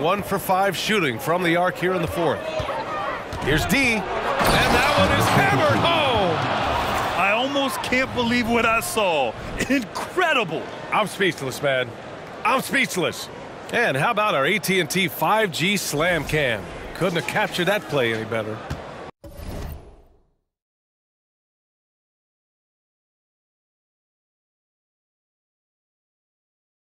1 for 5 shooting from the arc here in the fourth. Here's D, and that one is hammered home. I almost can't believe what I saw. Incredible. I'm speechless, man. I'm speechless. And how about our AT&T 5G Slam Cam? Couldn't have captured that play any better.